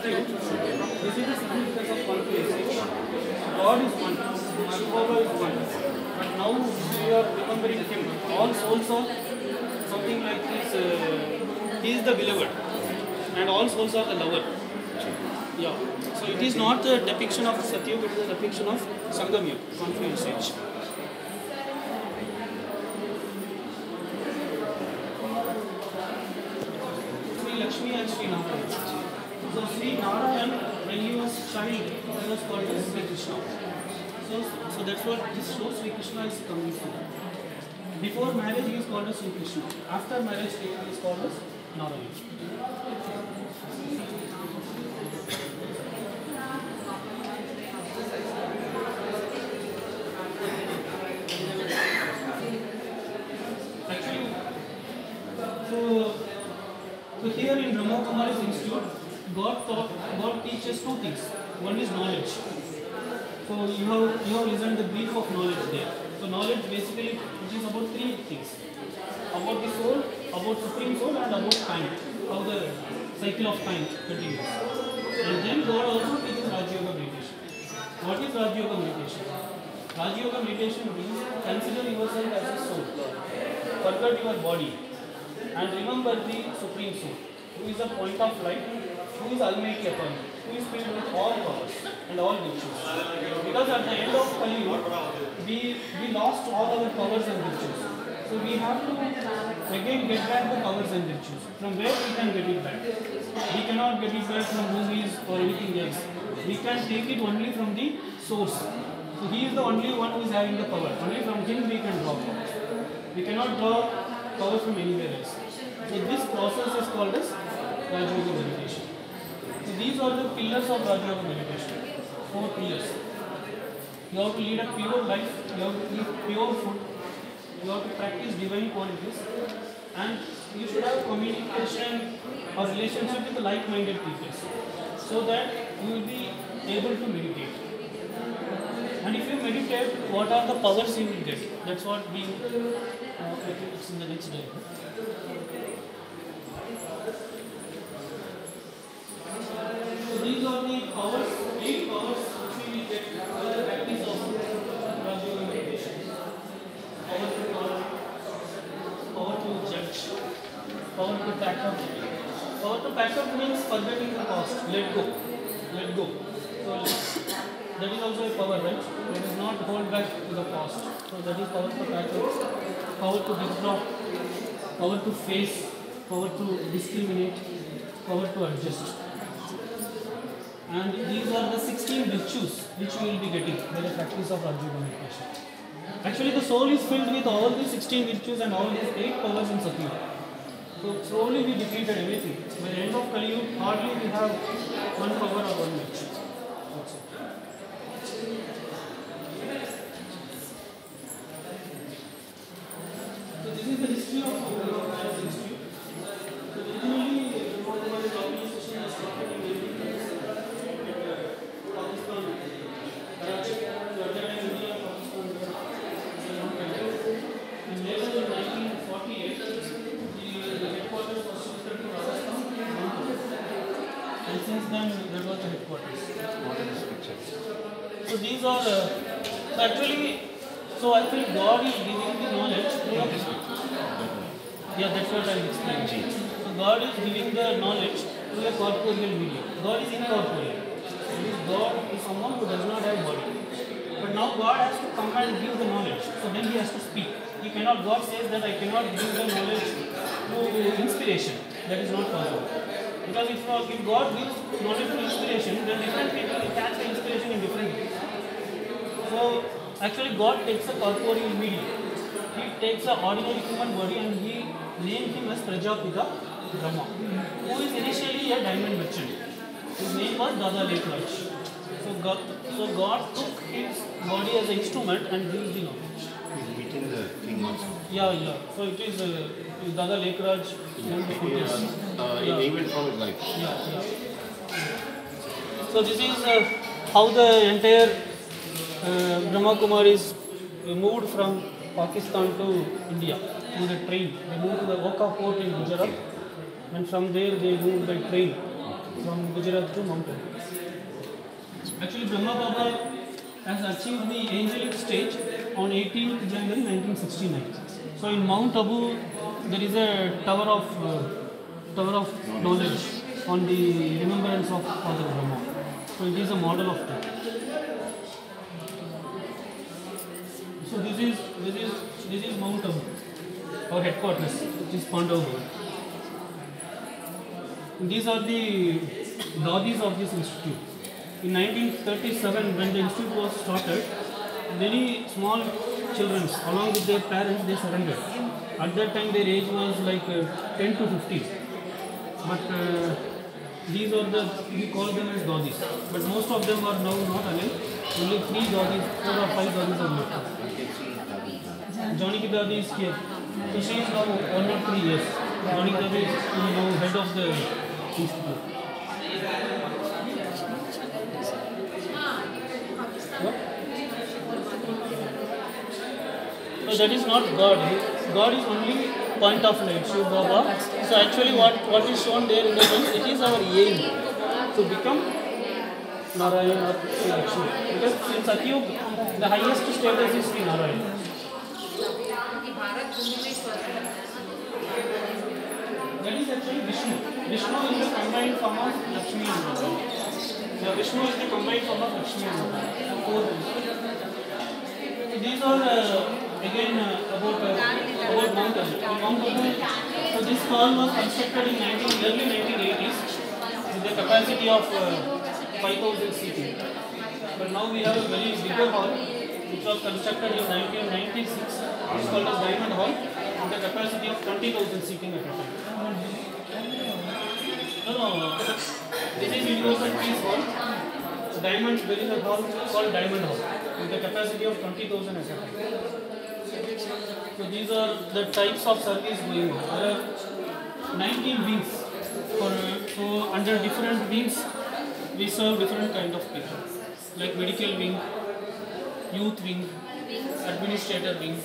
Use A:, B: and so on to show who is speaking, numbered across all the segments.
A: institute, this is the significance of confluence. God is one, Jehovah is one. But now we are remembering Him. All souls are something like this. He is the beloved, and all souls are the lover. Yeah. So it is not the depiction of Satyug, it is the depiction of Sangamyug, confluence age. Lakshmi and Sri Narayan. So Sri Narayan, when he was child, he was called as Sri Krishna. So that's what this shows Sri Krishna is coming from. Before marriage, he is called as Sri Krishna. After marriage, he is called as Narayan. Actually, so here in Brahma Kumari's Institute, God teaches two things. One is knowledge. So you have listened the brief of knowledge there. So knowledge basically it is about three things. About the soul, about supreme soul, and about time. How the cycle of time continues. And then God also teaches Raja Yoga meditation. What is Raja Yoga meditation? Raja Yoga meditation means consider yourself as a soul. Forget your body. And remember the Supreme Soul, who is the point of light, who is Almighty upon you, who is filled with all powers and all virtues. Because at the end of Kali Yuga, we lost all our powers and virtues. So we have to again get back the powers and virtues. From where we can get it back? We cannot get it back from movies or anything else. We can take it only from the source. So He is the only one who is having the power. Only from Him we can draw power. We cannot draw power from anywhere else. So this process is called as Raja Yoga meditation. So these are the pillars of Raja Yoga meditation. 4 pillars. You have to lead a pure life, you have to eat pure food, you have to practice divine qualities, and you should have communication or relationship with the like-minded people, so that you will be able to meditate. And if you meditate, what are the powers you will get? That's what we it's in the next day. So these are the powers, 8 powers which we will get by the practice of Raja Yoga meditation. Power to tolerate, power to judge, power to pack up. Power to pack up means forgetting the past, let go. So that is also a power, right? It is not hold back to the past. So that is power to pack up, power to withdraw, power to face, power to discriminate, power to adjust. And these are the 16 virtues which we will be getting by the practice of Raja Yoga meditation. Actually, the soul is filled with all these 16 virtues and all these 8 powers in Satyuga. So slowly we defeated everything. By the end of Kali Yuga, hardly we have one power or one virtue. That's it. So this is the history of Brahma Kumari's Institute. So originally, Brahma Kumari's organization was started in 1936 at Pakistan, Karachi, Georgia, India, Pakistan. And later in 1948, the headquarters was shifted to Rajasthan. And since then, that was the headquarters.
B: What are these pictures?
A: So these are actually God is giving the knowledge. Yeah, that's what I will explain. So God is giving the knowledge through a corporeal medium. God is incorporeal. God is someone who does not have body. But now God has to come and give the knowledge. So then He has to speak. He cannot. God says that I cannot give the knowledge through inspiration. That is not possible. Because if God gives knowledge through inspiration, then different people catch the inspiration in different ways. So actually God takes a corporeal medium. He takes an ordinary human body and He named him as Prajapita Brahma, who is initially a diamond merchant. His name was Dada Lekraj. So God took his body as an instrument and gives the knowledge.
B: He's meeting the king also.
A: Yeah. So it is Dada Lekraj.
B: An event from his life.
A: Yeah. So this is how the entire Brahma Kumaris moved from Pakistan to India in the train. They moved to the Oka port in Gujarat, and from there they moved by train from Gujarat to Mount Abu. Actually, Brahma Baba has achieved the angelic stage on 18th January 1969. So in Mount Abu, there is a tower of knowledge on the remembrance of Father Brahma. So it is a model of that. So this is Mount Abu, our headquarters, which is Pandavagar. These are the dadis of this institute. In 1937, when the institute was started, many small children, along with their parents, they surrendered. At that time, their age was like 10 to 15. But these are we call them as dadis. But most of them are now not alive. Only 3 dadis, 4 or 5 dadis are left. Johnny Dadi is here. So she is now 1 or 3 years. Johnny Dadi is now head of the institute. So that is not God. God is only point of light, Shiv Baba. So actually what is shown there in the sense, it is our aim to become Narayan or Sri Lakshmi. Because in Satyug, the highest status is Sri Narayan. That is actually Vishnu. Vishnu is the combined form of Lakshmi and Narayan. The Vishnu is the combined form of Lakshmi and Narayan. These are again about Mount Abu. So this hall was constructed in early 1980s with a capacity of 5,000 seating. But now we have a very bigger hall which was constructed in 1996. It's called as Diamond Hall with a capacity of 20,000 seating at a time. No. This is Universal Peace Hall. Diamond, there is a hall called Diamond Hall with a capacity of 20,000 at a time. So these are the types of service going on. There are 19 wings. So under different wings, we serve different kind of people, like medical wing, youth wing, administrator wing.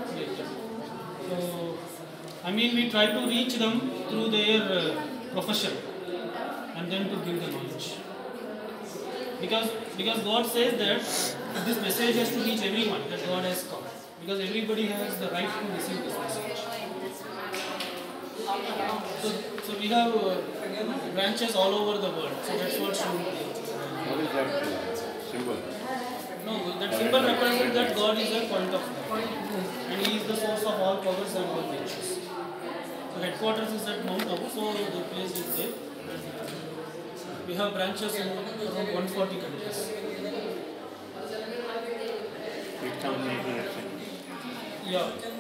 A: So I mean, we try to reach them through their profession and then to give the knowledge. Because God says that this message has to reach everyone, that God has come. Because everybody has the right to receive this message. So we have branches all over the world. So that's what shown here.
B: What is that symbol?
A: No, that symbol represents that God is a point of light. And He is the source of all powers and all natures. So headquarters is at Mount Abu, so the place is there. We have branches in around 140 countries.
B: It comes 19
A: Yeah.